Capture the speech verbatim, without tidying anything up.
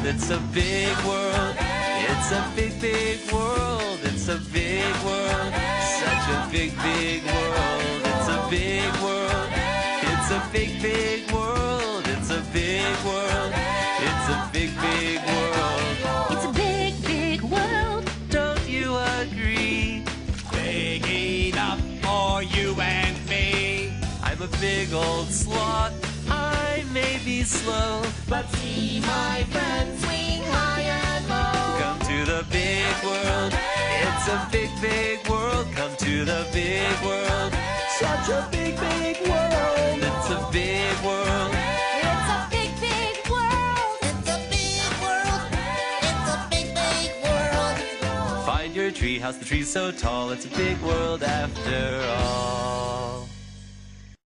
It's a big world. It's a big, big world. It's a big world. Such a big, big world. It's a big world. It's a big, big world. It's a big world. It's a big, big world. It's a big, big world. Don't you agree? Big enough for you and me. I'm a big old sloth. I may be slow, But see my friends swing high and low. come to the big world. It's a big, big world. Come to the big world. Such a big, big world. It's a big world. It's a big, big world. It's a big world. It's a big, big world. Find your tree house, the tree's so tall. It's a big world after all.